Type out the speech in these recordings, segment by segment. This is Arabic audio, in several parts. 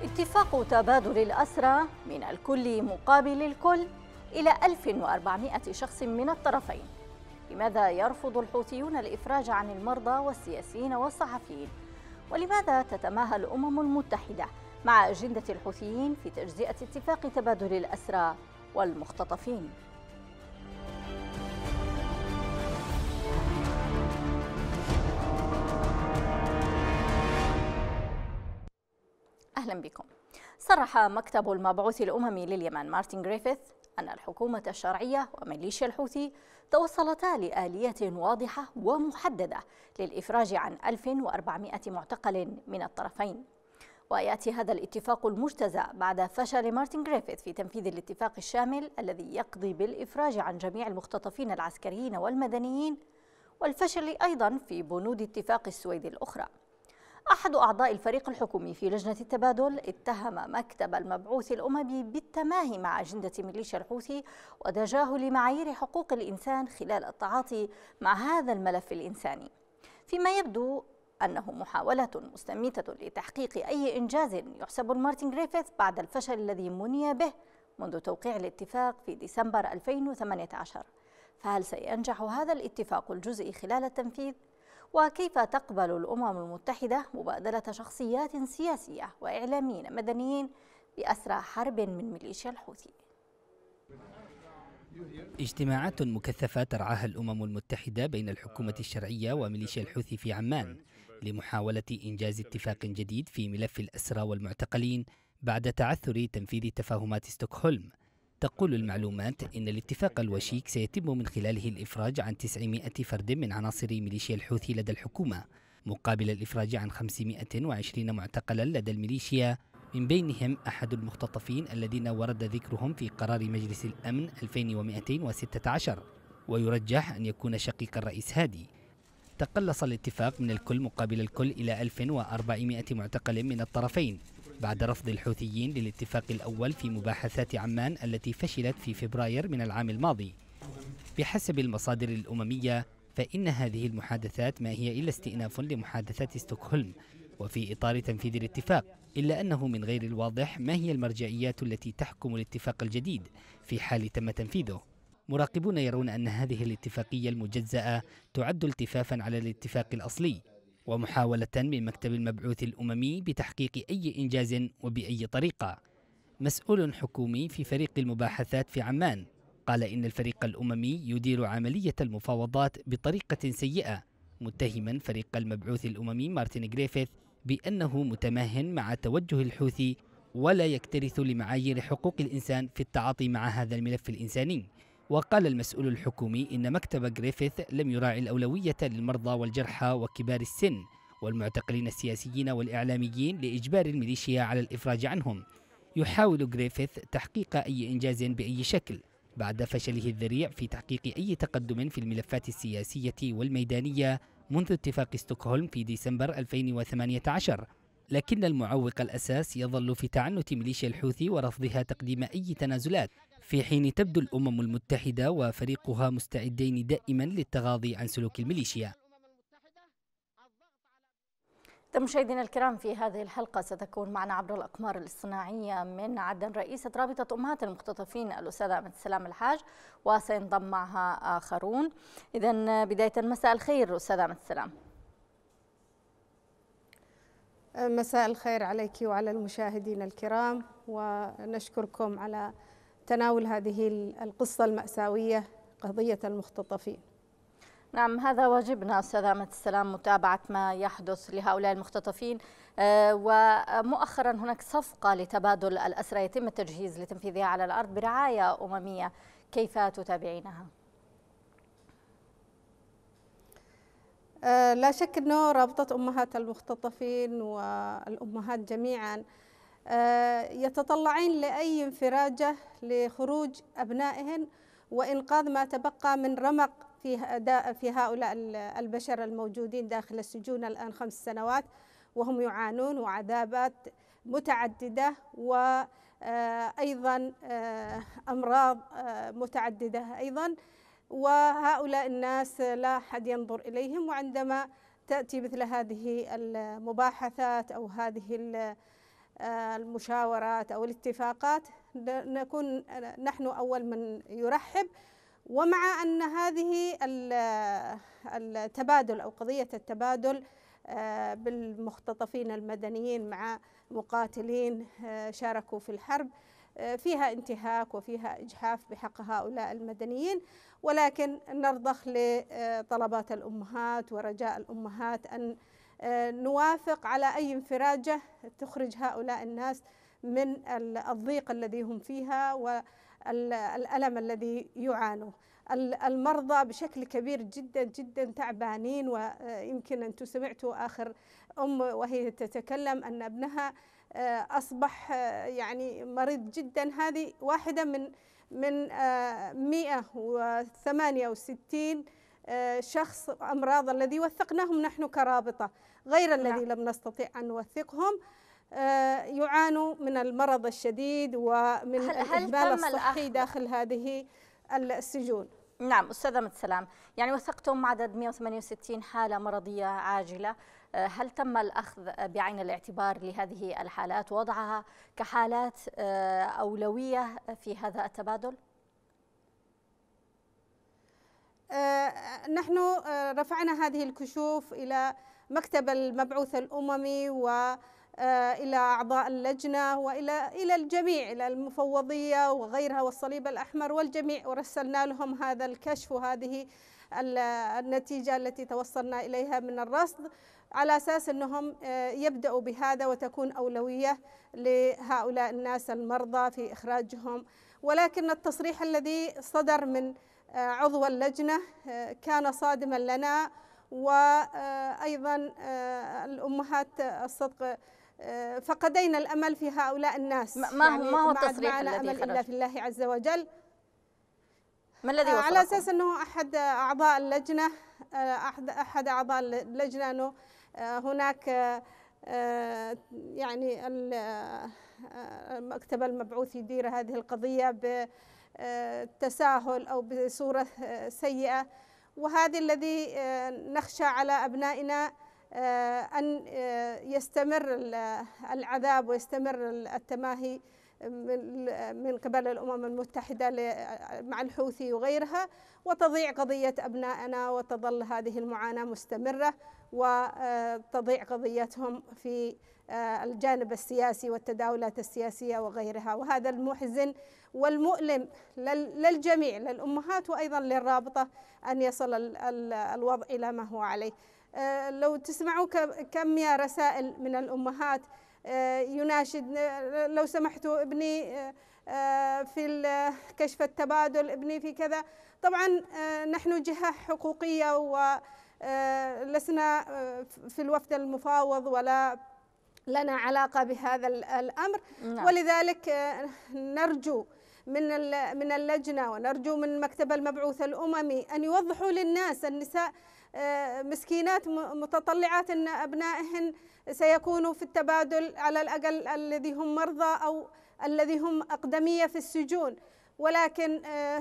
اتفاق تبادل الأسرى من الكل مقابل الكل إلى 1400 شخص من الطرفين. لماذا يرفض الحوثيون الإفراج عن المرضى والسياسيين والصحفيين؟ ولماذا تتماهى الأمم المتحدة مع أجندة الحوثيين في تجزئة اتفاق تبادل الأسرى والمختطفين؟ أهلا بكم. صرح مكتب المبعوث الأممي لليمن مارتن غريفيث أن الحكومة الشرعية وميليشيا الحوثي توصلتا لآلية واضحة ومحددة للإفراج عن 1400 معتقل من الطرفين. ويأتي هذا الاتفاق المجتزأ بعد فشل مارتن غريفيث في تنفيذ الاتفاق الشامل الذي يقضي بالإفراج عن جميع المختطفين العسكريين والمدنيين، والفشل أيضا في بنود اتفاق السويد الأخرى. أحد أعضاء الفريق الحكومي في لجنة التبادل اتهم مكتب المبعوث الأممي بالتماهي مع أجندة ميليشيا الحوثي وتجاهل معايير حقوق الإنسان خلال التعاطي مع هذا الملف الإنساني، فيما يبدو أنه محاولة مستميتة لتحقيق أي إنجاز يحسب لمارتن غريفيث بعد الفشل الذي مني به منذ توقيع الاتفاق في ديسمبر 2018. فهل سينجح هذا الاتفاق الجزئي خلال التنفيذ؟ وكيف تقبل الأمم المتحدة مبادلة شخصيات سياسية وإعلاميين مدنيين بأسرى حرب من ميليشيا الحوثي؟ اجتماعات مكثفة ترعاها الأمم المتحدة بين الحكومة الشرعية وميليشيا الحوثي في عمان لمحاولة إنجاز اتفاق جديد في ملف الأسرى والمعتقلين بعد تعثر تنفيذ تفاهمات ستوكهولم. تقول المعلومات إن الاتفاق الوشيك سيتم من خلاله الإفراج عن 900 فرد من عناصر ميليشيا الحوثي لدى الحكومة، مقابل الإفراج عن 520 معتقلا لدى الميليشيا، من بينهم أحد المختطفين الذين ورد ذكرهم في قرار مجلس الأمن 2216، ويرجح أن يكون شقيق الرئيس هادي. تقلص الاتفاق من الكل مقابل الكل إلى 1400 معتقل من الطرفين بعد رفض الحوثيين للاتفاق الأول في مباحثات عمان التي فشلت في فبراير من العام الماضي. بحسب المصادر الأممية فإن هذه المحادثات ما هي إلا استئناف لمحادثات ستوكهولم وفي إطار تنفيذ الاتفاق، إلا أنه من غير الواضح ما هي المرجعيات التي تحكم الاتفاق الجديد في حال تم تنفيذه. مراقبون يرون أن هذه الاتفاقية المجزأة تعد التفافا على الاتفاق الأصلي ومحاولة من مكتب المبعوث الأممي بتحقيق أي إنجاز وبأي طريقة. مسؤول حكومي في فريق المباحثات في عمان قال إن الفريق الأممي يدير عملية المفاوضات بطريقة سيئة، متهما فريق المبعوث الأممي مارتن غريفيث بأنه متماهن مع توجه الحوثي ولا يكترث لمعايير حقوق الإنسان في التعاطي مع هذا الملف الإنساني. وقال المسؤول الحكومي إن مكتب غريفيث لم يراعي الأولوية للمرضى والجرحى وكبار السن والمعتقلين السياسيين والإعلاميين لإجبار الميليشيا على الإفراج عنهم. يحاول غريفيث تحقيق أي إنجاز بأي شكل بعد فشله الذريع في تحقيق أي تقدم في الملفات السياسية والميدانية منذ اتفاق ستوكهولم في ديسمبر 2018. لكن المعوق الأساس يظل في تعنت ميليشيا الحوثي ورفضها تقديم أي تنازلات، في حين تبدو الأمم المتحدة وفريقها مستعدين دائما للتغاضي عن سلوك الميليشيا. مشاهدينا الكرام، في هذه الحلقة ستكون معنا عبر الأقمار الاصطناعية من عدن رئيسة رابطة أمهات المختطفين الأستاذة أمة السلام الحاج، وسينضم معها آخرون. إذن بداية مساء الخير أستاذة أمة السلام. مساء الخير عليك وعلى المشاهدين الكرام، ونشكركم على تناول هذه القصة المأساوية، قضية المختطفين. نعم، هذا واجبنا أستاذة أمة السلام، متابعة ما يحدث لهؤلاء المختطفين. ومؤخرا هناك صفقة لتبادل الأسرى يتم التجهيز لتنفيذها على الأرض برعاية أممية، كيف تتابعينها؟ لا شك أنه رابطة أمهات المختطفين والأمهات جميعا يتطلعين لأي انفراجة لخروج أبنائهن وإنقاذ ما تبقى من رمق في هؤلاء البشر الموجودين داخل السجون الآن 5 سنوات، وهم يعانون وعذابات متعددة وأيضا أمراض متعددة أيضا، وهؤلاء الناس لا أحد ينظر إليهم. وعندما تأتي مثل هذه المباحثات أو هذه المشاورات أو الاتفاقات نكون نحن أول من يرحب. ومع أن هذه التبادل أو قضية التبادل بالمختطفين المدنيين مع مقاتلين شاركوا في الحرب فيها انتهاك وفيها إجحاف بحق هؤلاء المدنيين، ولكن نرضخ لطلبات الأمهات ورجاء الأمهات أن نوافق على أي انفراجة تخرج هؤلاء الناس من الضيق الذي هم فيها والألم الذي يعانوا. المرضى بشكل كبير جدا جدا تعبانين، ويمكن أنتم سمعتوا آخر وهي تتكلم أن ابنها أصبح يعني مريض جدا. هذه واحدة من 168 شخص أمراض الذي وثقناهم نحن كرابطة، غير الذي لم نستطيع أن نوثقهم، يعانوا من المرض الشديد ومن الإهمال الصحي داخل هذه السجون. نعم أستاذة متسلام، يعني وثقتم عدد 168 حالة مرضية عاجلة، هل تم الأخذ بعين الاعتبار لهذه الحالات ووضعها كحالات أولوية في هذا التبادل؟ نحن رفعنا هذه الكشوف إلى مكتب المبعوث الأممي وإلى أعضاء اللجنة وإلى الجميع، إلى المفوضية وغيرها والصليب الأحمر والجميع، ورسلنا لهم هذا الكشف وهذه النتيجة التي توصلنا إليها من الرصد، على أساس أنهم يبدأوا بهذا وتكون أولوية لهؤلاء الناس المرضى في إخراجهم. ولكن التصريح الذي صدر من عضو اللجنة كان صادما لنا، وأيضا الأمهات الصدق فقدينا الأمل في هؤلاء الناس. ما هو التصريح الذي خرج؟ إلا في الله عز وجل. ما الذي وصلكم؟ على أساس أنه أحد أعضاء اللجنة أنه هناك يعني المكتب المبعوث يدير هذه القضية بتساهل أو بصورة سيئة، وهذا الذي نخشى على أبنائنا أن يستمر العذاب ويستمر التماهي من قبل الأمم المتحدة مع الحوثي وغيرها، وتضيع قضية أبنائنا وتظل هذه المعاناة مستمرة، وتضيع قضيتهم في الجانب السياسي والتداولات السياسية وغيرها. وهذا المحزن والمؤلم للجميع، للأمهات وأيضا للرابطة، أن يصل الوضع إلى ما هو عليه. لو تسمعوا كم يا رسائل من الأمهات يناشد لو سمحتوا ابني في كشف التبادل، ابني في كذا. طبعا نحن جهة حقوقية ولسنا في الوفد المفاوض ولا لنا علاقة بهذا الأمر، ولذلك نرجو من اللجنة ونرجو من مكتب المبعوث الأممي أن يوضحوا للناس. النساء مسكينات متطلعات أن أبنائهن سيكونوا في التبادل، على الأقل الذي هم مرضى أو الذي هم أقدمية في السجون، ولكن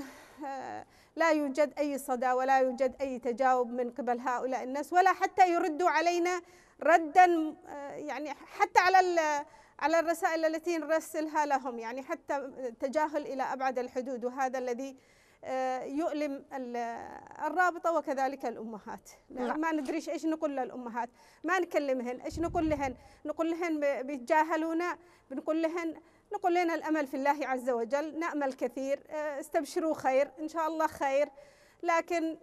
لا يوجد أي صدى ولا يوجد أي تجاوب من قبل هؤلاء الناس، ولا حتى يردوا علينا ردا، يعني حتى على الرسائل التي نرسلها لهم، يعني حتى تجاهل إلى أبعد الحدود. وهذا الذي يؤلم الرابطة وكذلك الأمهات. ما ندريش إيش نقول للأمهات، ما نكلمهن، إيش نقول لهن؟ نقول لهن بيتجاهلونا، نقول لنا الأمل في الله عز وجل، نأمل كثير، استبشروا خير إن شاء الله خير. لكن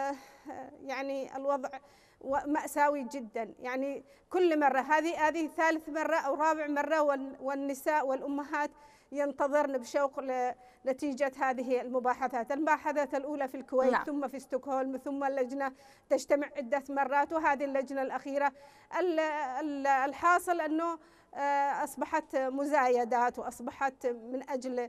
يعني الوضع مأساوي جدا، يعني كل مرة هذه ثالث مرة أو رابع مرة والنساء والأمهات ينتظرن بشوق لنتيجة هذه المباحثات الأولى في الكويت، ثم في ستوكهولم، ثم اللجنة تجتمع عدة مرات، وهذه اللجنة الأخيرة. الحاصل أنه أصبحت مزايدات، وأصبحت من أجل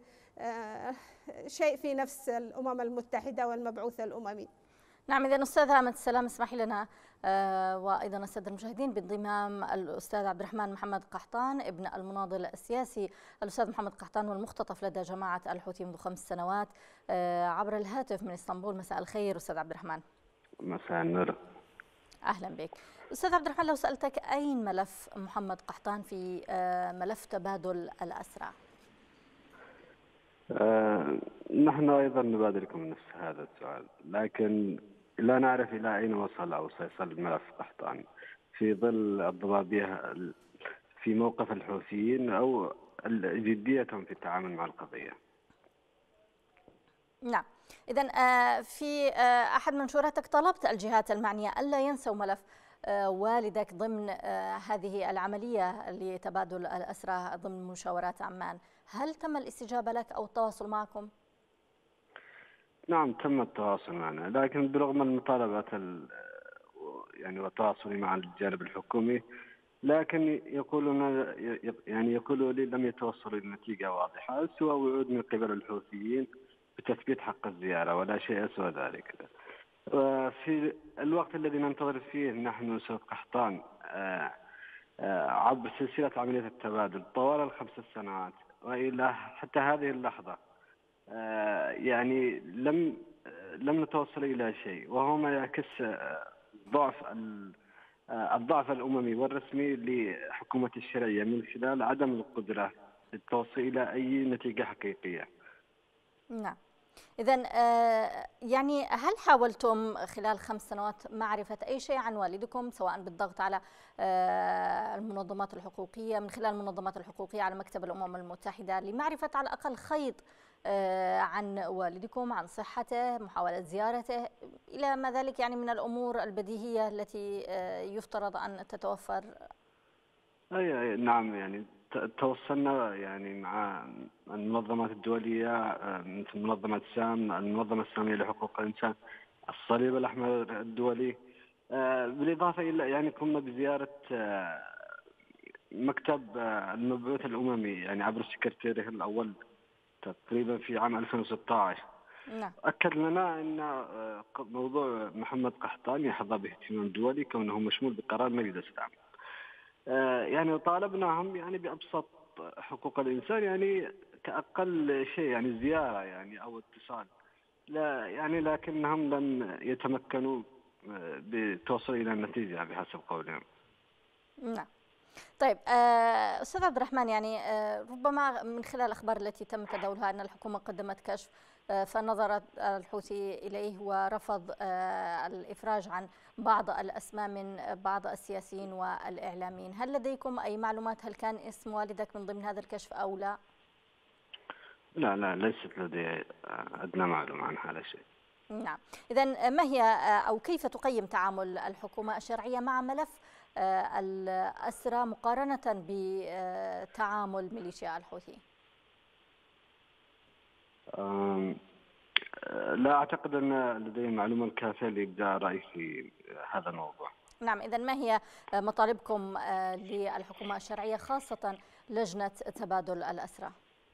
شيء في نفس الأمم المتحدة والمبعوث الأممي. نعم، إذن أستاذة متسلام، اسمحي لنا وأيضا السادة المشاهدين بانضمام الأستاذ عبد الرحمن محمد قحطان ابن المناضل السياسي الأستاذ محمد قحطان، والمختطف لدى جماعة الحوثي منذ 5 سنوات، عبر الهاتف من اسطنبول. مساء الخير أستاذ عبد الرحمن. مساء النور. أهلا بك. أستاذ عبد الرحمن، لو سألتك أين ملف محمد قحطان في ملف تبادل الأسرى؟ نحن أيضا نبادلكم نفس هذا السؤال، لكن لا نعرف إلى أين وصل أو سيصل ملف قحطان في ظل الضبابية في موقف الحوثيين أو جديتهم في التعامل مع القضية. نعم، إذن في أحد منشوراتك طلبت الجهات المعنية ألا ينسوا ملف والدك ضمن هذه العملية لتبادل الأسرى ضمن مشاورات عمان. هل تم الاستجابة لك أو التواصل معكم؟ نعم، تم التواصل معنا، لكن برغم المطالبات يعني والتواصل مع الجانب الحكومي، لكن يقولوا لي لم يتوصلوا إلى نتيجة واضحة سوى وعود من قبل الحوثيين بتثبيت حق الزيارة ولا شيء سوى ذلك. في الوقت الذي ننتظر فيه نحن أستاذ قحطان عبر سلسلة عملية التبادل طوال ال5 سنوات وإلى حتى هذه اللحظة، يعني لم نتوصل إلى شيء، وهو ما يعكس الضعف الأممي والرسمي لحكومة الشرعية من خلال عدم القدرة للتوصل إلى أي نتيجة حقيقية. نعم، إذن يعني هل حاولتم خلال 5 سنوات معرفة أي شيء عن والدكم، سواء بالضغط على المنظمات الحقوقية من خلال المنظمات الحقوقية على مكتب الأمم المتحدة لمعرفة على الأقل خيط عن والدكم، عن صحته، محاولة زيارته، إلى ما ذلك يعني من الأمور البديهية التي يفترض أن تتوفر؟ أي نعم، يعني توصلنا يعني مع المنظمات الدولية مثل منظمة سام، المنظمة السامية لحقوق الإنسان، الصليب الأحمر الدولي، بالإضافة إلى يعني قمنا بزيارة مكتب المبعوث الأممي يعني عبر سكرتيره الأول تقريبا في عام 2016. نعم. أكد لنا أن موضوع محمد قحطان يحظى باهتمام دولي كونه مشمول بقرار مجلس الأمن. يعني طالبناهم يعني بأبسط حقوق الإنسان، يعني كأقل شيء يعني زيارة يعني أو اتصال، لا يعني لكنهم لم يتمكنوا بالتوصل إلى النتيجة بحسب قولهم. نعم. طيب أستاذ عبد الرحمن، يعني ربما من خلال الأخبار التي تم تداولها أن الحكومة قدمت كشف فنظر الحوثي إليه ورفض الإفراج عن بعض الأسماء من بعض السياسيين والإعلاميين. هل لديكم أي معلومات؟ هل كان اسم والدك من ضمن هذا الكشف أو لا؟ لا ليست لدي أدنى معلومة عن هذا الشيء. نعم، إذن ما هي أو كيف تقيم تعامل الحكومة الشرعية مع ملف الأسرى مقارنة بتعامل ميليشيا الحوثي؟ لا أعتقد أن لدي معلومة كافية لإبداء رأي في هذا الموضوع. نعم، إذن ما هي مطالبكم للحكومة الشرعية خاصة لجنة تبادل الأسرى؟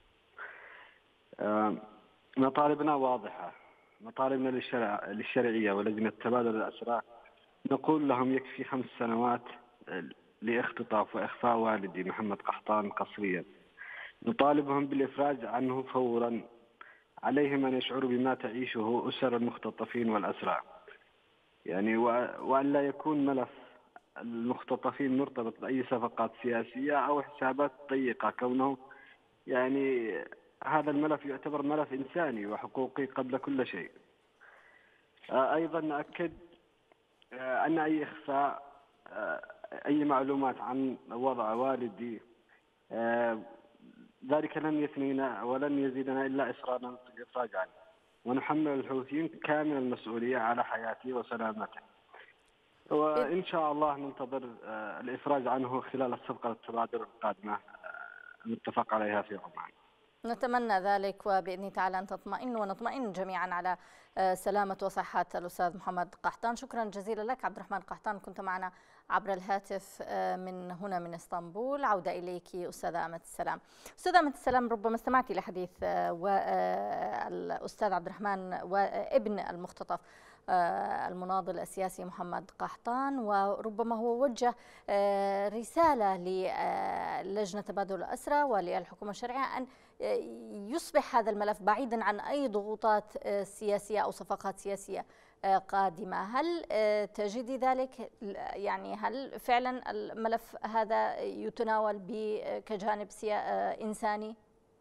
مطالبنا واضحة، مطالبنا للشرعية ولجنة تبادل الأسرى نقول لهم يكفي 5 سنوات لاختطاف وإخفاء والدي محمد قحطان قسريا. نطالبهم بالإفراج عنه فورا. عليهم أن يشعروا بما تعيشه أسر المختطفين والأسرى، يعني وأن لا يكون ملف المختطفين مرتبط بأي صفقات سياسية أو حسابات ضيقة، كونه يعني هذا الملف يعتبر ملف إنساني وحقوقي قبل كل شيء. أيضا نأكد أن أي إخفاء أي معلومات عن وضع والدي ذلك لن يثنينا ولن يزيدنا إلا إصرارا في الإفراج عنه، ونحمل الحوثيين كامل المسؤولية على حياته وسلامته، وإن شاء الله ننتظر الإفراج عنه خلال الصفقة التبادل القادمة المتفق عليها في عمان. نتمنى ذلك، وبإذن الله تعالى أن تطمئن ونطمئن جميعا على سلامة وصحة الأستاذ محمد قحطان. شكرا جزيلا لك عبد الرحمن قحطان، كنت معنا عبر الهاتف من هنا من اسطنبول. عودة إليك أستاذة أمة السلام. أستاذة أمة السلام، ربما استمعتي لحديث الأستاذ عبد الرحمن وابن المختطف المناضل السياسي محمد قحطان، وربما هو وجه رسالة للجنة تبادل الأسرى وللحكومة الشرعية أن يصبح هذا الملف بعيدا عن أي ضغوطات سياسية أو صفقات سياسية. قادمة. هل تجدي ذلك؟ يعني هل فعلا الملف هذا يتناول كجانب إنساني؟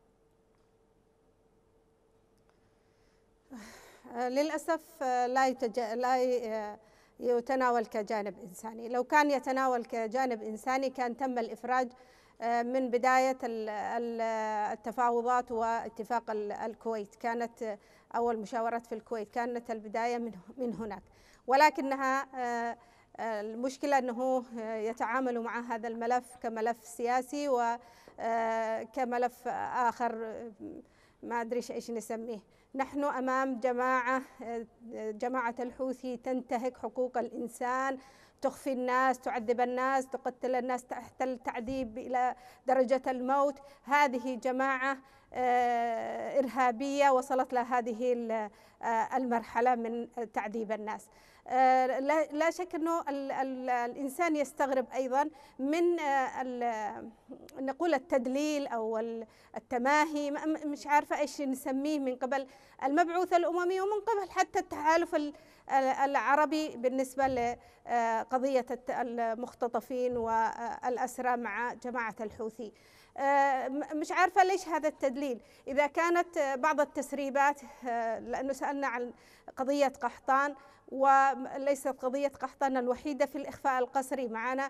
للأسف لا يتناول كجانب إنساني. لو كان يتناول كجانب إنساني كان تم الإفراج من بداية التفاوضات واتفاق الكويت. كانت أول مشاورات في الكويت كانت البداية من هناك، ولكنها المشكلة أنه يتعاملوا مع هذا الملف كملف سياسي وكملف آخر ما أدري إيش نسميه. نحن أمام جماعة الحوثي تنتهك حقوق الإنسان، تخفي الناس، تعذب الناس، تقتل الناس تحت التعذيب إلى درجة الموت. هذه جماعة إرهابية وصلت لهذه المرحلة من تعذيب الناس. لا شك أنه الإنسان يستغرب أيضا من نقول التدليل أو التماهي، مش عارفة إيش نسميه، من قبل المبعوث الأممي ومن قبل حتى التحالف العربي بالنسبة لقضية المختطفين والأسرى مع جماعة الحوثي. مش عارفة ليش هذا التدليل. إذا كانت بعض التسريبات، لأنه سألنا عن قضية قحطان، وليست قضية قحطان الوحيدة في الإخفاء القسري، معنا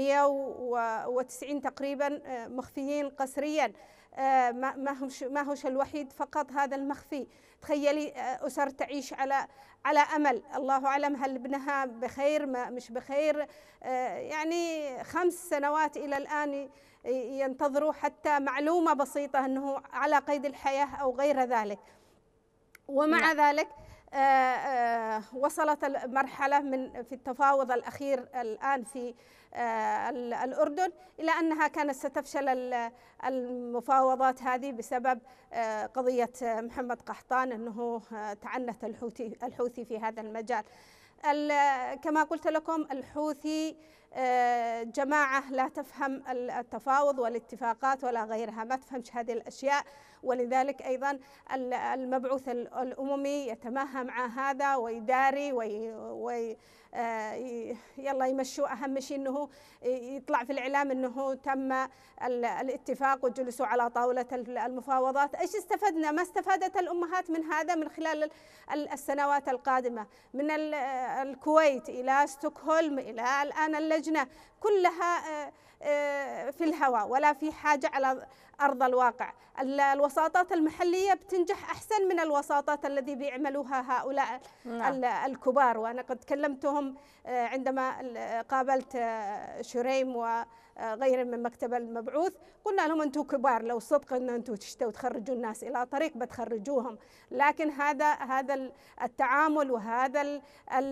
190 تقريبا مخفيين قسريا، ما هوش الوحيد فقط هذا المخفي. تخيلي أسر تعيش على أمل، الله أعلم هل ابنها بخير مش بخير. يعني 5 سنوات إلى الآن ينتظروا حتى معلومة بسيطة أنه على قيد الحياة أو غير ذلك. ومع ذلك وصلت المرحلة في التفاوض الأخير الآن في الأردن إلى أنها كانت ستفشل المفاوضات هذه بسبب قضية محمد قحطان، أنه تعنت الحوثي في هذا المجال. كما قلت لكم الحوثي جماعة لا تفهم التفاوض والاتفاقات ولا غيرها، ما تفهمش هذه الأشياء، ولذلك أيضا المبعوث الأممي يتماهى مع هذا ويداري يلا يمشوا. أهم شيء أنه يطلع في الإعلام أنه تم الاتفاق وجلسوا على طاولة المفاوضات. إيش استفدنا؟ ما استفادت الأمهات من هذا من خلال السنوات القادمة، من الكويت إلى ستوكهولم إلى الآن اللجنة، كلها في الهواء ولا في حاجة على أرض الواقع. الوساطات المحلية بتنجح أحسن من الوساطات الذي بيعملوها هؤلاء الكبار. وأنا قد كلمتهم عندما قابلت شريم وغير من مكتب المبعوث، قلنا لهم أنتم كبار، لو صدق أن أنتم تشتوا تخرجوا الناس إلى طريق بتخرجوهم، لكن هذا التعامل وهذا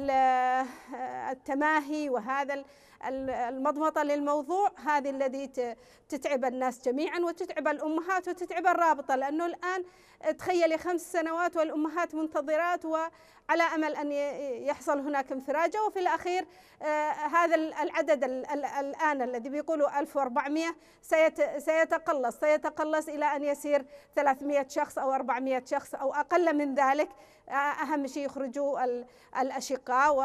التماهي وهذا المضمضة للموضوع، هذه الذي تتعب الناس جميعا وتتعب الأمهات وتتعب الرابطة. لأنه الآن تخيلي 5 سنوات والأمهات منتظرات وعلى أمل أن يحصل هناك انفراجة، وفي الأخير هذا العدد الآن الذي بيقولوا 1400 سيتقلص إلى أن يسير 300 شخص أو 400 شخص أو أقل من ذلك. أهم شيء يخرجوا الأشقاء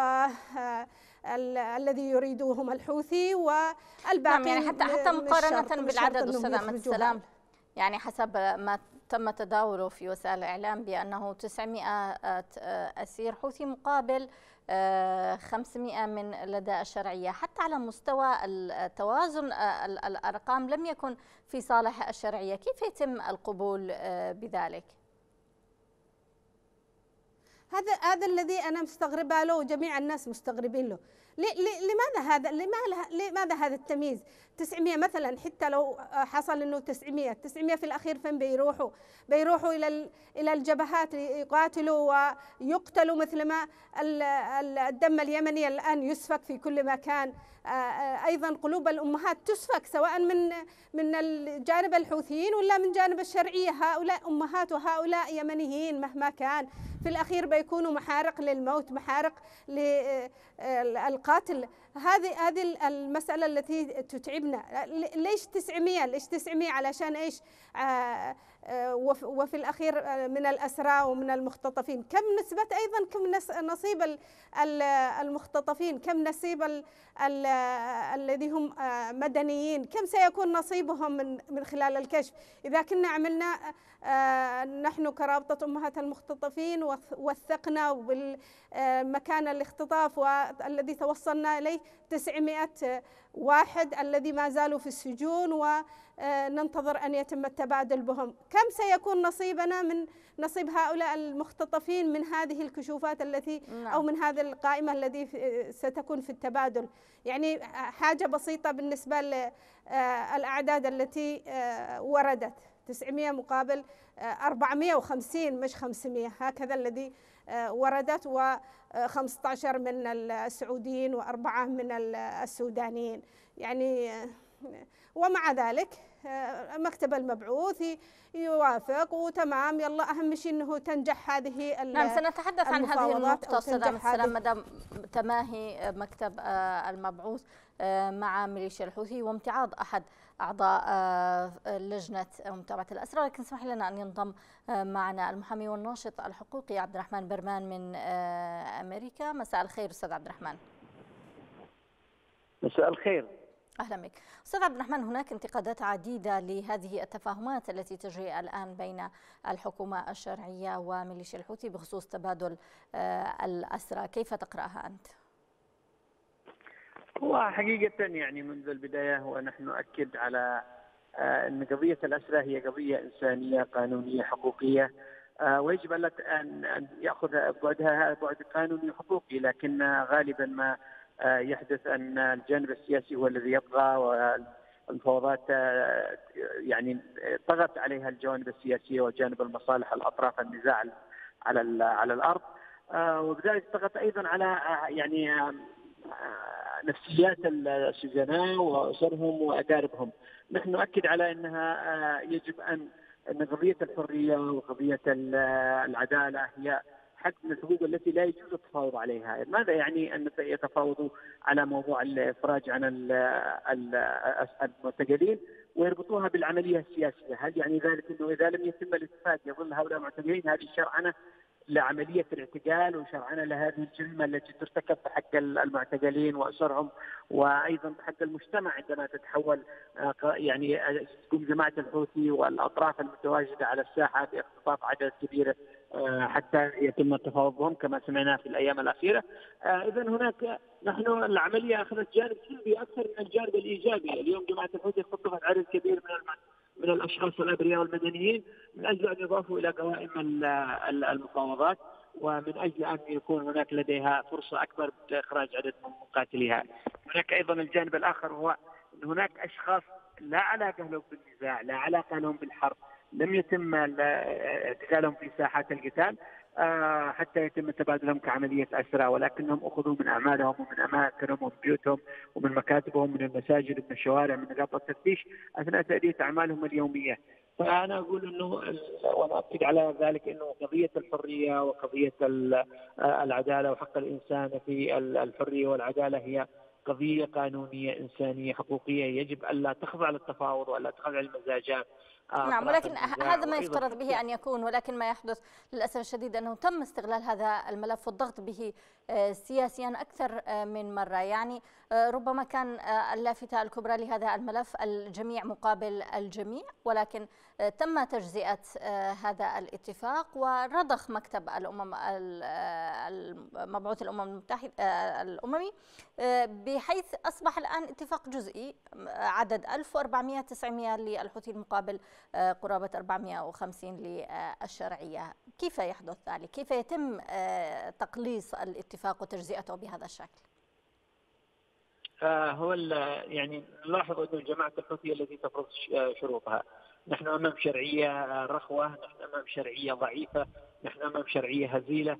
الذي يريدوهم الحوثي والباقي. يعني حتى مقارنة بالعدد أستاذ أمة السلام، يعني حسب ما تم تداوله في وسائل الإعلام بأنه 900 أسير حوثي مقابل 500 من لدى الشرعية. حتى على مستوى التوازن الأرقام لم يكن في صالح الشرعية. كيف يتم القبول بذلك؟ هذا الذي أنا مستغربة له وجميع الناس مستغربين له. لماذا هذا التمييز؟ 900 مثلا، حتى لو حصل انه 900 في الاخير فين بيروحوا الى الجبهات يقاتلوا ويقتلوا، مثل ما الدم اليمني الان يسفك في كل مكان. ايضا قلوب الامهات تسفك سواء من الجانب الحوثيين ولا من جانب الشرعيه. هؤلاء امهات وهؤلاء يمنيين مهما كان. في الأخير بيكونوا محارق للموت، محارق للقاتل. هذه المسألة التي تتعبنا. ليش 900؟ ليش 900 علشان إيش؟ وفي الأخير من الأسرى ومن المختطفين كم نسبة، أيضا كم نصيب المختطفين، كم نصيب الذي هم مدنيين، كم سيكون نصيبهم من خلال الكشف. إذا كنا عملنا نحن كرابطة أمهات المختطفين وثقنا بالمكان الاختطاف والذي توصلنا إليه 900 واحد الذي ما زالوا في السجون وننتظر أن يتم التبادل بهم، كم سيكون نصيبنا من نصيب هؤلاء المختطفين من هذه الكشوفات التي أو من هذه القائمة التي ستكون في التبادل؟ يعني حاجة بسيطة بالنسبة للأعداد التي وردت، 900 مقابل 450 مش 500، هكذا الذي وردت، و15 من السعوديين و4 من السودانيين. يعني ومع ذلك مكتب المبعوث يوافق وتمام، يلا أهم شيء أنه تنجح هذه نعم، سنتحدث عن هذه النقطة أستاذ عبد السلام مدام تماهي مكتب المبعوث مع ميليشيا الحوثي وامتعاض أحد أعضاء لجنة متابعة الأسرى، لكن اسمح لنا أن ينضم معنا المحامي والناشط الحقوقي عبد الرحمن برمان من أمريكا. مساء الخير أستاذ عبد الرحمن. مساء الخير. أهلا بك أستاذ عبد الرحمن. هناك انتقادات عديدة لهذه التفاهمات التي تجري الآن بين الحكومة الشرعية وميليشيا الحوثي بخصوص تبادل الأسرى، كيف تقرأها أنت؟ هو حقيقة يعني منذ البداية ونحن نؤكد على أن قضية الأسرى هي قضية إنسانية قانونية حقوقية، ويجب أن يأخذ بعدها بعد قانوني حقوقي، لكن غالبا ما يحدث أن الجانب السياسي هو الذي يطغى، والمفاوضات يعني طغت عليها الجوانب السياسية وجانب المصالح الأطراف النزاع على الأرض، وبذلك طغت أيضا على يعني نفسيات السجناء وأسرهم وأقاربهم. نحن نؤكد على أنها يجب أن قضية الحرية وقضية العدالة هي حق من الحقوق التي لا يجوز التفاوض عليها. ماذا يعني أن يتفاوضوا على موضوع الإفراج عن المعتقلين ويربطوها بالعملية السياسية؟ هل يعني ذلك أنه إذا لم يتم الاتفاق يظل هؤلاء المعتقلين؟ هذه شرعنة لعملية الاعتقال وشرعنة لهذه الجريمة التي ترتكب بحق المعتقلين وأسرهم، وأيضا بحق المجتمع عندما تتحول يعني تقوم جماعة الحوثي والأطراف المتواجدة على الساحة باختطاف عدد كبير حتى يتم التفاوض بهم كما سمعنا في الأيام الأخيرة. إذا هناك نحن العملية أخذت جانب سلبي أكثر من الجانب الإيجابي. اليوم جماعة الحوثي اختطفت عدد كبير من الأشخاص الأبرياء والمدنيين من أجل أن يضافوا إلى قوائم المفاوضات، ومن أجل أن يكون هناك لديها فرصة أكبر بإخراج عدد من مقاتليها. هناك أيضا الجانب الآخر هو أن هناك أشخاص لا علاقة لهم بالنزاع، لا علاقة لهم بالحرب، لم يتم اعتقالهم في ساحات القتال حتى يتم تبادلهم كعملية أسرى، ولكنهم أخذوا من أعمالهم ومن أماكنهم ومن بيوتهم ومن مكاتبهم من المساجد ومن الشوارع من نقاط التفتيش أثناء تأدية أعمالهم اليومية. فأنا أقول أنه وأنا أؤكد على ذلك أنه قضية الحرية وقضية العدالة وحق الإنسان في الحرية والعدالة هي قضية قانونية إنسانية حقوقية يجب ألا تخضع للتفاوض وألا تخضع للمزاجات. نعم، ولكن هذا ما يفترض به أن يكون، ولكن ما يحدث للأسف الشديد أنه تم استغلال هذا الملف والضغط به سياسيا أكثر من مرة. يعني ربما كان اللافتة الكبرى لهذا الملف الجميع مقابل الجميع، ولكن تم تجزئة هذا الاتفاق ورضخ مكتب مبعوث الأمم المتحدة الأممي بحيث أصبح الآن اتفاق جزئي عدد 1400-900 للحوثي المقابل قرابة 450 للشرعية. كيف يحدث ذلك؟ كيف يتم تقليص الاتفاق وتجزئته بهذا الشكل؟ هو يعني نلاحظ أن جماعة الحوثي التي تفرض شروطها. نحن أمام شرعية رخوة، نحن أمام شرعية ضعيفة، نحن أمام شرعية هزيلة.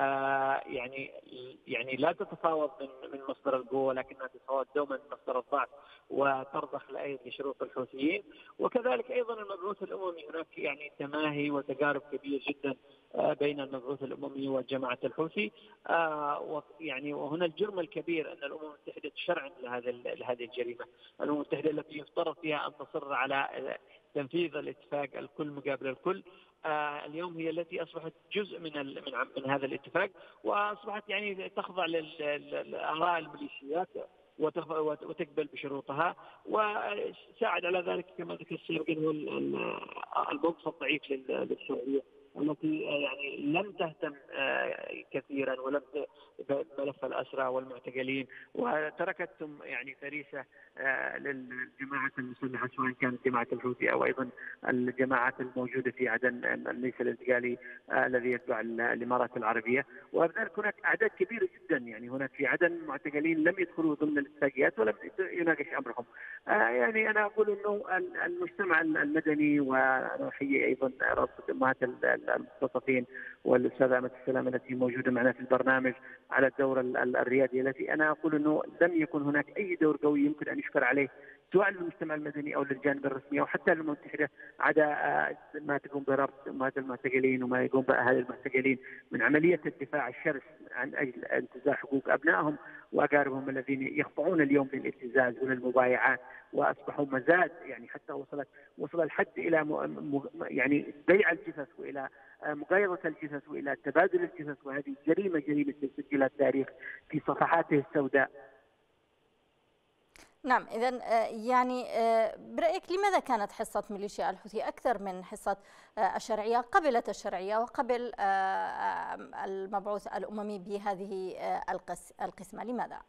يعني لا تتفاوض من مصدر القوة، ولكنها تتفاوض دوما من مصدر الضعف وترضخ لشروط الحوثيين. وكذلك أيضا المبعوث الأممي هناك يعني تماهي وتقارب كبير جدا بين المبعوث الأممي وجماعة الحوثي. يعني وهنا الجرم الكبير أن الأمم المتحدة تشرعن لهذه الجريمة. الأمم المتحدة التي يفترض فيها أن تصر على تنفيذ الاتفاق الكل مقابل الكل، اليوم هي التي أصبحت جزء من هذا الاتفاق، وأصبحت يعني تخضع لآراء الميليشيات وتقبل بشروطها. وساعد على ذلك كما ذكرت سابقا هو الموقف الضعيف للشرعية التي يعني لم تهتم كثيرا ولم بملف الأسرى والمعتقلين، وتركتهم يعني فريسة للجماعات المسلحة سواء كانت جماعة الحوثي أو أيضا الجماعات الموجودة في عدن، الميليشيا الانتقالي الذي يتبع الإمارات العربية. وبذلك هناك أعداد كبيرة جدا، يعني هناك في عدن معتقلين لم يدخلوا ضمن الاتفاقيات ولم يناقش أمرهم. يعني أنا أقول أنه المجتمع المدني، وأنا أحيي أيضا رابطة أمهات المختطفين والأستاذة أمة السلام التي موجودة معنا في البرنامج على الدور الريادي، التي أنا أقول أنه لم يكن هناك أي دور قوي يمكن أن يشكر عليه سواء للمجتمع المدني أو للجانب الرسمي أو حتى للأمم المتحدة، عدا ما تقوم برابطة أمهات المعتقلين وما يقوم بأهالي المعتقلين من عملية الدفاع الشرس عن أجل انتزاع حقوق أبنائهم وأقاربهم الذين يخضعون اليوم للابتزاز وللمبايعات، وأصبحوا مزاد، يعني حتى وصل الحد إلى يعني بيع الجثث وإلى مقايضة الجثث وإلى تبادل الجثث. وهذه جريمة يسجلها التاريخ في صفحاته السوداء. نعم، إذن يعني برأيك لماذا كانت حصة ميليشيا الحوثي أكثر من حصة الشرعية؟ قبلت الشرعية وقبل المبعوث الأممي بهذه القسمة، لماذا؟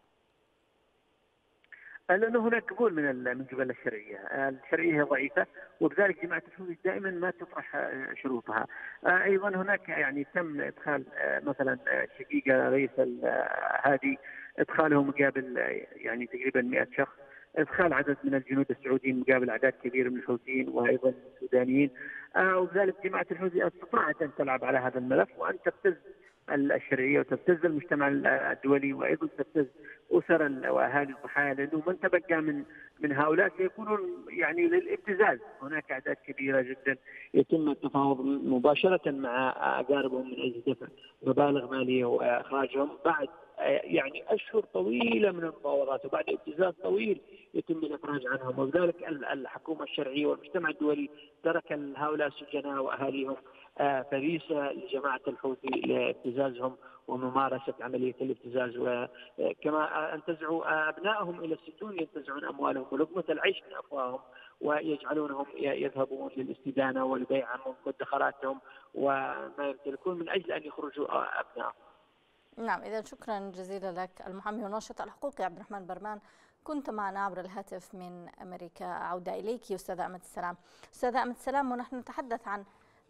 لأنه هناك قبول من قبل الشرعية هي ضعيفة، وبذلك جماعة الحوثي دائما ما تطرح شروطها. أيضا هناك يعني تم إدخال مثلا شقيقة رئيس هادي، إدخاله مقابل يعني تقريبا 100 شخص، إدخال عدد من الجنود السعوديين مقابل أعداد كبيرة من الحوثيين وأيضا السودانيين. وبذلك جماعة الحوثي استطاعت أن تلعب على هذا الملف وأن تبتز الشرعية وتبتز المجتمع الدولي وأيضا تبتز أسر وأهالي الضحايا، لأنه من تبقى من هؤلاء سيكونون يعني للابتزاز. هناك أعداد كبيرة جدا يتم التفاوض مباشرة مع أقاربهم من أجل دفع مبالغ مالية وإخراجهم بعد يعني أشهر طويلة من المفاوضات وبعد ابتزاز طويل يتم الإفراج عنهم. وبذلك الحكومة الشرعية والمجتمع الدولي ترك هؤلاء السجناء وأهاليهم فريسة لجماعة الحوثي لابتزازهم وممارسة عملية الابتزاز، وكما انتزعوا أبنائهم إلى السجون ينتزعون أموالهم ولقمة العيش من أفواههم ويجعلونهم يذهبون للاستدانة والبيع عن مدخراتهم وما يمتلكون من أجل أن يخرجوا أبنائهم. نعم، إذا شكرا جزيلا لك المحامي والناشط الحقوقي عبد الرحمن برمان، كنت معنا عبر الهاتف من أمريكا. عودة إليك أستاذة أمة السلام. أستاذة أمة السلام، ونحن نتحدث عن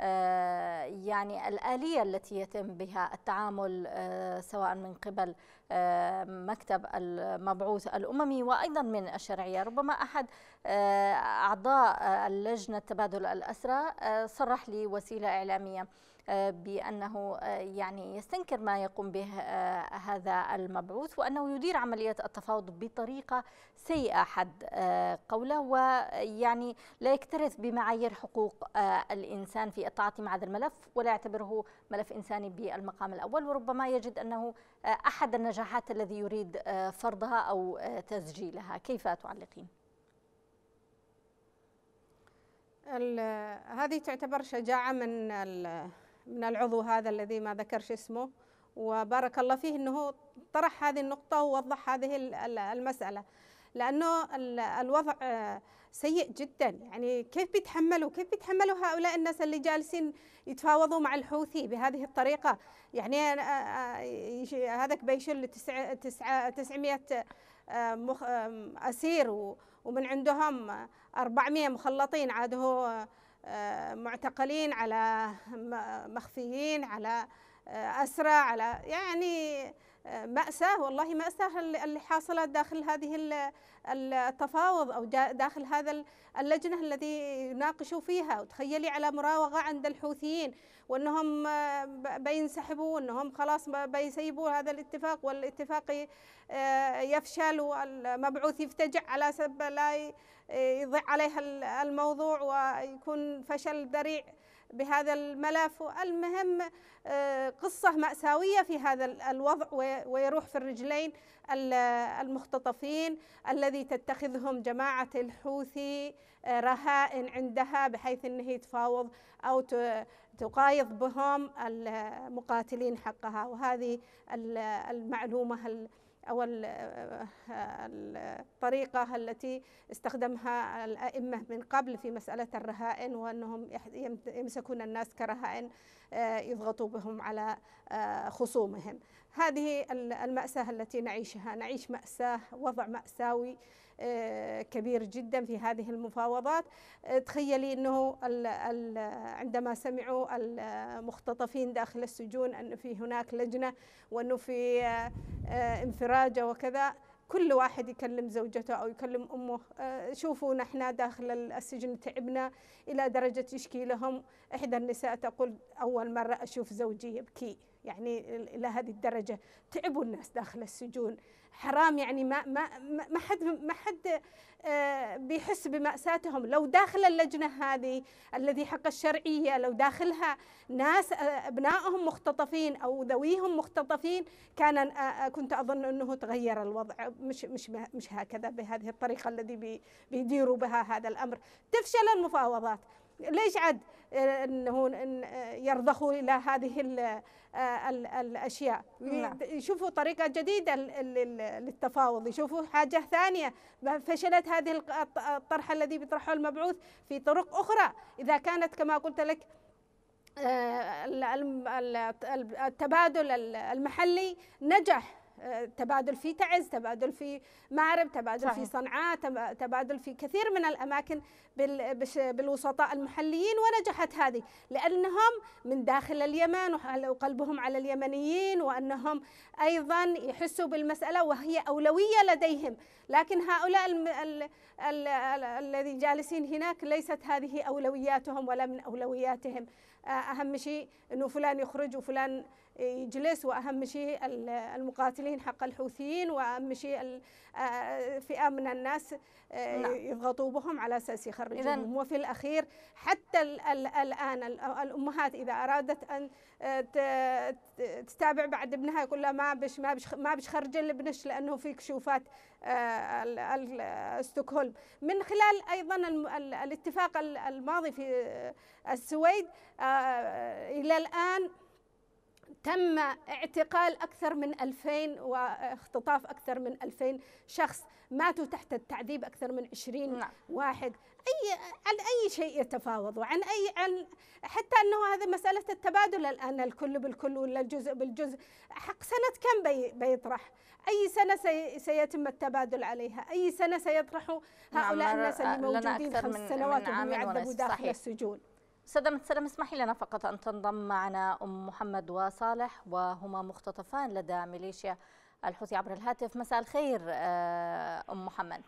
يعني الآلية التي يتم بها التعامل سواء من قبل مكتب المبعوث الأممي وأيضا من الشرعية. ربما أحد أعضاء اللجنة تبادل الأسرى صرح لي وسيلة إعلامية بأنه يعني يستنكر ما يقوم به هذا المبعوث وأنه يدير عملية التفاوض بطريقة سيئة حد قوله، ويعني لا يكترث بمعايير حقوق الإنسان في التعاطي مع هذا الملف ولا يعتبره ملف إنساني بالمقام الأول، وربما يجد أنه أحد النجاحات الذي يريد فرضها أو تسجيلها. كيف تعلقين؟ هذه تعتبر شجاعة من العضو هذا الذي ما ذكرش اسمه، وبارك الله فيه أنه طرح هذه النقطة ووضح هذه المسألة، لأنه الوضع سيء جدا. يعني كيف بيتحملوا هؤلاء الناس اللي جالسين يتفاوضوا مع الحوثي بهذه الطريقة؟ يعني هذاك بيشل 900 أسير ومن عندهم 400 مخلطين، عاد هو معتقلين على مخفيين على أسرى، على يعني مأساة، والله مأساة اللي حاصلة داخل هذه التفاوض أو داخل هذا اللجنة الذي يناقشوا فيها. وتخيلي على مراوغة عند الحوثيين وأنهم بينسحبوا وأنهم خلاص بيسيبوا هذا الاتفاق والاتفاق يفشل والمبعوث يفتجع على سبب لا يضيع عليها الموضوع ويكون فشل ذريع بهذا الملف. المهم قصة مأساوية في هذا الوضع، ويروح في الرجلين المختطفين الذي تتخذهم جماعة الحوثي رهائن عندها، بحيث أنه تفاوض أو تقايض بهم المقاتلين حقها. وهذه المعلومة أو الطريقة التي استخدمها الأئمة من قبل في مسألة الرهائن، وأنهم يمسكون الناس كرهائن يضغطوا بهم على خصومهم. هذه المأساة التي نعيشها، نعيش مأساة، وضع مأساوي كبير جدا في هذه المفاوضات. تخيلي أنه عندما سمعوا المختطفين داخل السجون أن في هناك لجنة وأنه في انفراجة وكذا، كل واحد يكلم زوجته أو يكلم أمه، شوفوا نحن داخل السجن تعبنا، إلى درجة يشكي لهم إحدى النساء تقول أول مرة أشوف زوجي يبكي، يعني إلى هذه الدرجة تعبوا الناس داخل السجون. حرام يعني ما حد بيحس بمأساتهم. لو داخل اللجنة هذه الذي حق الشرعية، لو داخلها ناس أبنائهم مختطفين أو ذويهم مختطفين، كنت أظن أنه تغير الوضع، مش هكذا بهذه الطريقة الذي بيديروا بها هذا الأمر. تفشل المفاوضات. ليش عد أنه يرضخوا إلى هذه الأشياء؟ يشوفوا طريقة جديدة للتفاوض، يشوفوا حاجة ثانية. فشلت هذه الطرح الذي بيطرحه المبعوث في طرق أخرى. إذا كانت كما قلت لك التبادل المحلي نجح، تبادل في تعز، تبادل في مأرب، تبادل صحيح. في صنعاء، تبادل في كثير من الأماكن بالوسطاء المحليين، ونجحت هذه لأنهم من داخل اليمن وقلبهم على اليمنيين، وأنهم أيضا يحسوا بالمسألة وهي أولوية لديهم. لكن هؤلاء الذي جالسين هناك ليست هذه أولوياتهم ولا من أولوياتهم. أهم شيء أنه فلان يخرج وفلان يجلس، وأهم شيء المقاتلين حق الحوثيين، وأهم شيء فئة من الناس يضغطوا بهم على أساس يخرجوهم. وفي الأخير حتى الآن الأمهات إذا أرادت أن تتابع بعد ابنها يقول لها ما بش خرج لابنش لأنه في كشوفات ستوكهولم. من خلال أيضا الاتفاق الماضي في السويد إلى الآن تم اعتقال أكثر من 2000 واختطاف أكثر من 2000 شخص، ماتوا تحت التعذيب أكثر من 20 واحد. عن أي شيء يتفاوضوا؟ عن حتى أنه هذه مسألة التبادل الآن، الكل بالكل ولا الجزء بالجزء، حق سنة كم بيطرح؟ أي سنة سيتم التبادل عليها؟ أي سنة سيطرحوا هؤلاء الناس اللي موجودين 5 سنوات وهم يعذبوا داخل السجون؟ أستاذة سلام، اسمحي لنا فقط أن تنضم معنا أم محمد وصالح، وهما مختطفان لدى ميليشيا الحوثي عبر الهاتف. مساء الخير أم محمد.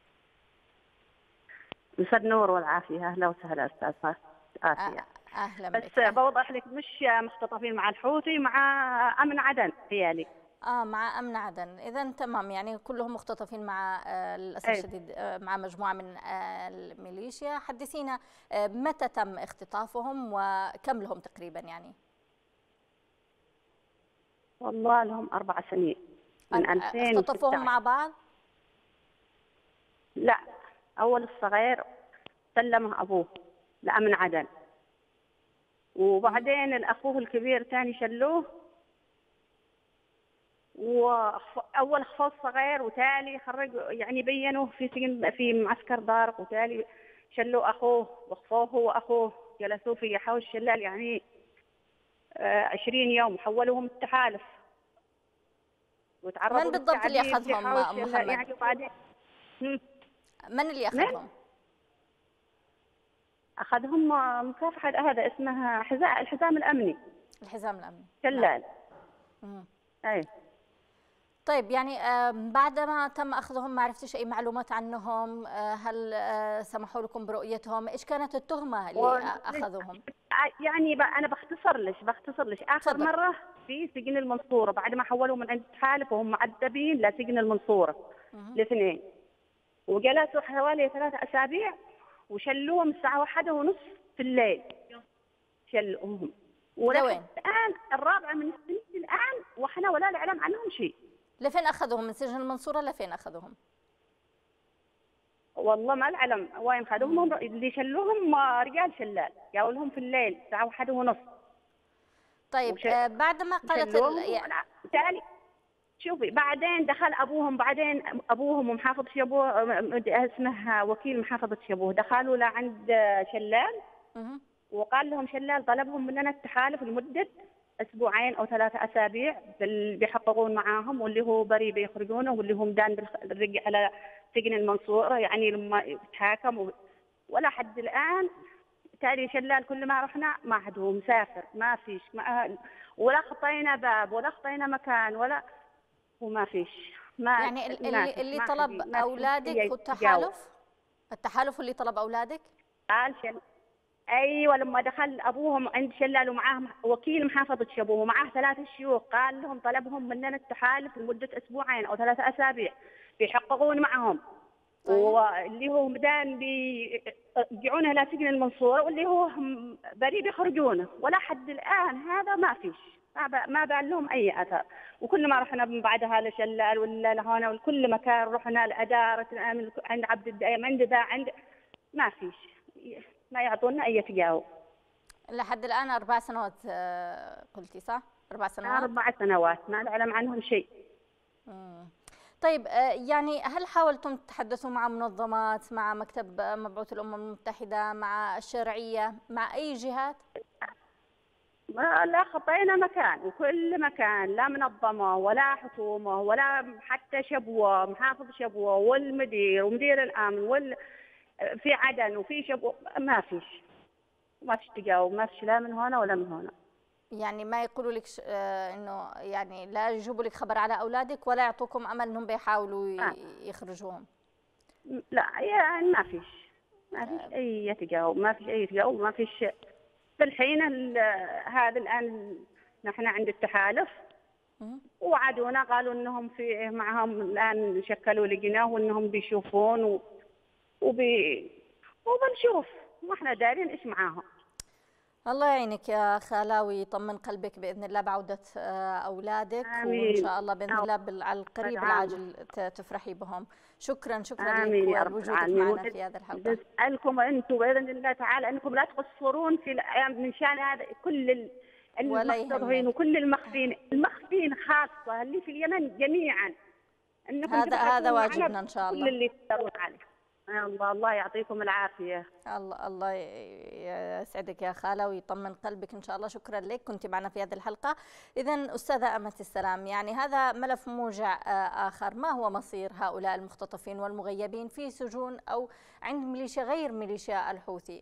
مساء النور والعافية. أهلا وسهلا أستاذ آسيا. أهلا بك. بس بوضح لك مش مختطفين مع الحوثي، مع أمن عدن هيالي. مع أمن عدن. إذا تمام، يعني كلهم مختطفين مع للأسف الشديد مع مجموعة من الميليشيا. حدثينا متى تم اختطافهم وكم لهم تقريبا؟ يعني والله لهم 4 سنين من 2016. اختطفوهم مع بعض؟ لا، أول الصغير سلمه أبوه لأمن عدن، وبعدين الأخوه الكبير ثاني شلوه، وأول خفوه صغير، وتالي خرجوا يعني بينوه في سجن في معسكر دارق، وتالي شلوا أخوه وخفوه هو وأخوه، جلسوه في حوش شلال يعني 20 يوم، حولوهم التحالف وتعرضوا. من بالضبط اللي أخذهم محمد؟ يعني بعدين من اللي أخذهم؟ أخذهم مكافحة هذا اسمها الحزام الأمني. الحزام الأمني شلال. أي. طيب، يعني بعدما تم أخذهم ما عرفتش أي معلومات عنهم؟ هل سمحوا لكم برؤيتهم؟ إيش كانت التهمة اللي أخذوهم؟ يعني أنا بختصر لك آخر صدق. مرة في سجن المنصورة، بعد ما حولوا من عند التحالف وهم معذبين لسجن المنصورة الاثنين. وجلسوا حوالي 3 أسابيع وشلوهم الساعة 1:30 في الليل. شلوهم لوين؟ الآن الرابعة من السنة الآن وإحنا ولا نعلم عنهم شيء. لفين أخذوهم؟ من سجن المنصورة لفين أخذوهم؟ والله ما نعلم وين خذوهم. اللي شلوهم رجال شلال، جاوا لهم في الليل الساعة 1:30. طيب بعد ما قالت تالي شوفي بعدين دخل أبوهم، بعدين أبوهم ومحافظ شبوه اسمه وكيل محافظة شبوه دخلوا لعند شلال وقال لهم شلال طلبهم مننا التحالف لمدة 2 أو 3 أسابيع بيحققون معاهم، واللي هو بريء بيخرجونه، واللي هو مدان بالرجع على سجن المنصورة يعني لما يتحاكم ولا حد الآن. تالي شلال كل ما رحنا ما حد، هو مسافر ما فيش ولا خطينا باب ولا خطينا مكان ولا وما فيش. ما يعني اللي طلب أولادك هو التحالف اللي طلب أولادك؟ قال ايوه لما دخل ابوهم عند شلال ومعاه وكيل محافظه شبوه ومعاه 3 شيوخ قال لهم طلبهم مننا التحالف لمده 2 أو 3 أسابيع بيحققون معهم. واللي هو مدان بيرجعونه الى سجن المنصوره واللي هو بريء بيخرجونه ولا حد الان هذا ما فيش، ما بان لهم اي اثر. وكل ما رحنا من بعدها لشلال ولا لهنا وكل مكان رحنا لاداره عند عبد الدائم عند ذا عند ما فيش، ما يعطونا اي تجاوب. لحد الان 4 سنوات قلتي صح؟ 4 سنوات؟ 4 سنوات ما نعلم عنهم شيء. طيب يعني هل حاولتم تتحدثوا مع منظمات، مع مكتب مبعوث الأمم المتحدة، مع الشرعية، مع أي جهات؟ لا خطينا مكان وكل مكان، لا منظمة ولا حكومة ولا حتى شبوة محافظ شبوة والمدير ومدير الأمن في عدن وفي شبوة ما فيش تجاوب، ما فيش لا من هنا ولا من هنا. يعني ما يقولوا لك انه يعني لا يجيبوا لك خبر على اولادك ولا يعطوكم امل انهم بيحاولوا يخرجوهم؟ لا يعني ما فيش اي تجاوب، ما فيش اي تجاوب، ما فيش. في الحين هذا الان نحن عند التحالف وعدونا قالوا انهم في معهم الان شكلوا لجنه وانهم بيشوفون وبنشوف ما احنا دارين ايش معاهم. الله يعينك يا خالة ويطمن قلبك بإذن الله بعودة أولادك. آمين. وإن شاء الله بإذن الله على القريب العاجل تفرحي بهم. شكرا لك ووجودك معنا في هذا الحلقة. أسألكم أنتم بإذن الله تعالى أنكم لا تقصرون في من شأن هذا كل المحتضرين وكل المخفين خاصة اللي في اليمن جميعا، أنكم هذا واجبنا إن شاء الله. كل اللي تقدرون عليه. الله يعطيكم العافية. الله يسعدك يا خالة ويطمن قلبك إن شاء الله. شكرا لك، كنت معنا في هذه الحلقة. إذن أستاذة أمة السلام، يعني هذا ملف موجع آخر. ما هو مصير هؤلاء المختطفين والمغيبين في سجون أو عند ميليشيا غير ميليشيا الحوثي؟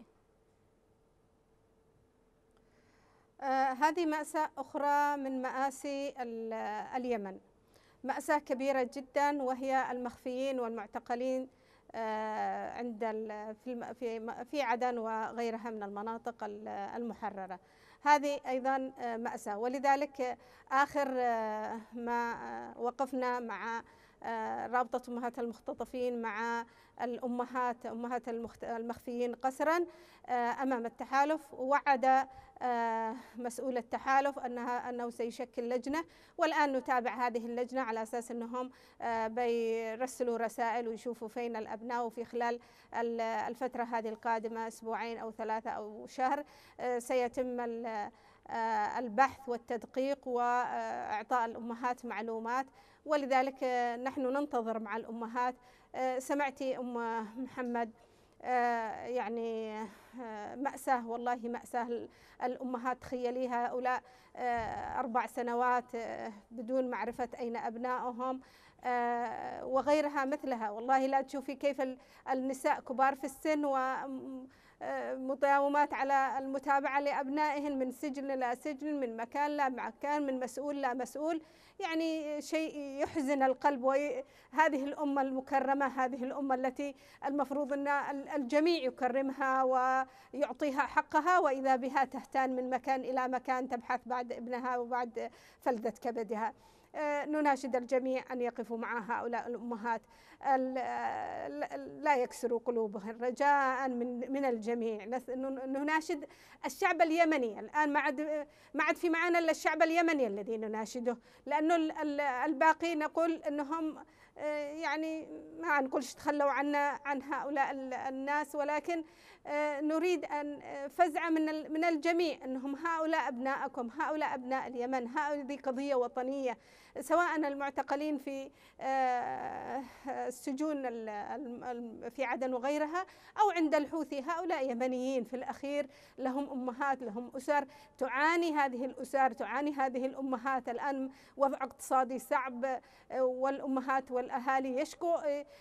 هذه مأساة أخرى من مآسي اليمن، مأساة كبيرة جدا، وهي المخفيين والمعتقلين عند في عدن وغيرها من المناطق المحررة. هذه أيضا مأساة، ولذلك آخر ما وقفنا مع رابطة أمهات المختطفين مع أمهات المخفيين قسرا أمام التحالف، ووعد مسؤول التحالف أنه سيشكل لجنة، والآن نتابع هذه اللجنة على أساس أنهم بيرسلوا رسائل ويشوفوا فين الأبناء، وفي خلال الفترة هذه القادمة 2 أو 3 أو شهر سيتم البحث والتدقيق وإعطاء الأمهات معلومات. ولذلك نحن ننتظر مع الأمهات. سمعتي أم محمد يعني مأساة، والله مأساة الأمهات. تخيلي هؤلاء 4 سنوات بدون معرفة أين أبنائهم وغيرها مثلها. والله لا تشوفي كيف النساء كبار في السن ومداومات على المتابعة لأبنائهن من سجن إلى سجن، من مكان لا مكان، من مسؤول لا مسؤول. يعني شيء يحزن القلب. وهذه الأمة المكرمة، هذه الأمة التي المفروض أن الجميع يكرمها ويعطيها حقها، وإذا بها تهتان من مكان إلى مكان تبحث بعد ابنها وبعد فلذة كبدها. نناشد الجميع أن يقفوا مع هؤلاء الأمهات، لا يكسروا قلوبهم رجاء من الجميع. نناشد الشعب اليمني الآن، ما عاد في معنا إلا الشعب اليمني الذي نناشده، لأنه الباقي نقول أنهم يعني ما نقولش تخلوا عن هؤلاء الناس، ولكن نريد أن فزعة من الجميع أنهم هؤلاء أبناءكم، هؤلاء أبناء اليمن، هذه قضية وطنية، سواء المعتقلين في السجون في عدن وغيرها أو عند الحوثي، هؤلاء يمنيين في الأخير، لهم أمهات، لهم أسر، تعاني هذه الأسر، تعاني هذه الأمهات. الآن وضع اقتصادي صعب، والأمهات والأهالي يشكو،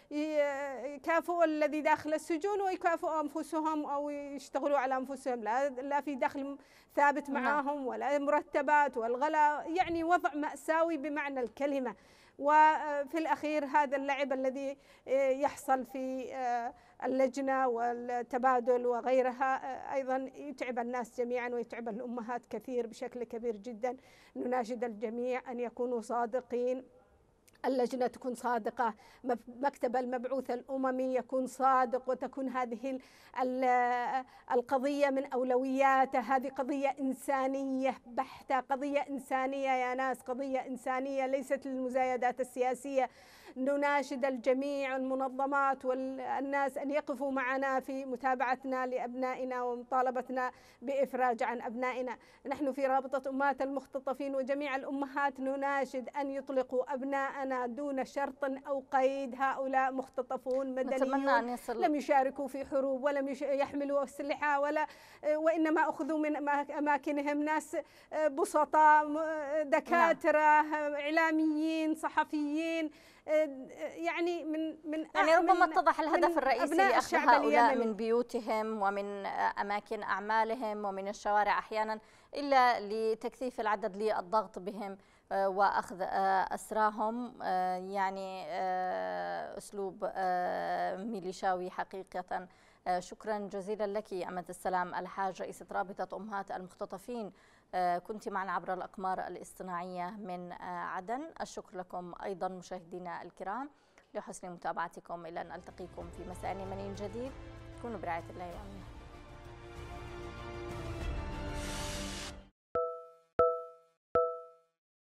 يكافئوا الذي داخل السجون ويكافئوا أنفسهم أو يشتغلوا على أنفسهم، لا في دخل ثابت معهم ولا مرتبات والغلاء، يعني وضع مأساوي بمعنى الكلمة. وفي الأخير هذا اللعب الذي يحصل في اللجنة والتبادل وغيرها أيضا يتعب الناس جميعا ويتعب الأمهات كثير بشكل كبير جدا. نناشد الجميع أن يكونوا صادقين، اللجنة تكون صادقة، مكتب المبعوث الأممي يكون صادق، وتكون هذه القضية من أولوياته. هذه قضية إنسانية بحتة، قضية إنسانية يا ناس، قضية إنسانية ليست للمزايدات السياسية. نناشد الجميع، المنظمات والناس، أن يقفوا معنا في متابعتنا لأبنائنا ومطالبتنا بإفراج عن أبنائنا. نحن في رابطة أمهات المختطفين وجميع الأمهات نناشد أن يطلقوا أبناءنا دون شرط أو قيد. هؤلاء مختطفون مدنيون لم يشاركوا في حروب ولم يحملوا أسلحة وإنما أخذوا من أماكنهم ناس بسطاء، دكاترة، إعلاميين، صحفيين، يعني يعني ربما اتضح الهدف الرئيسي أخذ هؤلاء من بيوتهم ومن أماكن أعمالهم ومن الشوارع أحيانا، إلا لتكثيف العدد للضغط بهم وأخذ أسراهم، يعني أسلوب ميليشاوي حقيقة. شكرا جزيلا لك أمة السلام الحاج، رئيسة رابطة أمهات المختطفين، كنت معنا عبر الأقمار الاصطناعية من عدن. الشكر لكم أيضا مشاهدينا الكرام لحسن متابعتكم، إلى أن ألتقيكم في مساء يمني جديد. كونوا برعاية الله وأمنه.